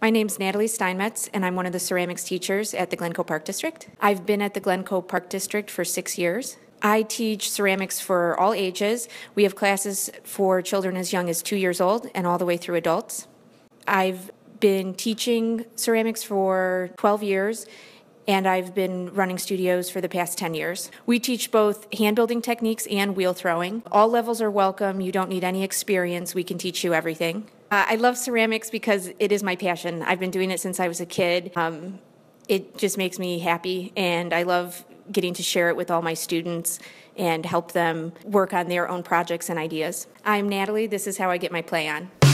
My name's Natalie Steinmetz, and I'm one of the ceramics teachers at the Glencoe Park District. I've been at the Glencoe Park District for 6 years. I teach ceramics for all ages. We have classes for children as young as 2 years old and all the way through adults. I've been teaching ceramics for 12 years, and I've been running studios for the past 10 years. We teach both hand-building techniques and wheel throwing. All levels are welcome. You don't need any experience. We can teach you everything. I love ceramics because it is my passion. I've been doing it since I was a kid. It just makes me happy, and I love getting to share it with all my students and help them work on their own projects and ideas. I'm Natalie. This is how I get my play on.